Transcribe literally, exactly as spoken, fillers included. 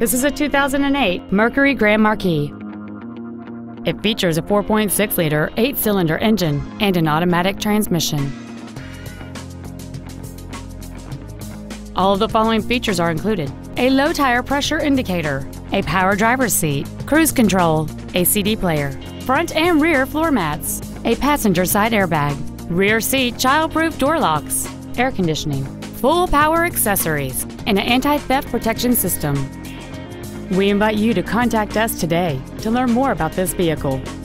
This is a two thousand eight Mercury Grand Marquis. It features a four point six liter eight-cylinder engine and an automatic transmission. All of the following features are included: a low tire pressure indicator, a power driver's seat, cruise control, a C D player, front and rear floor mats, a passenger side airbag, rear seat child-proof door locks, air conditioning, full power accessories, and an anti-theft protection system. We invite you to contact us today to learn more about this vehicle.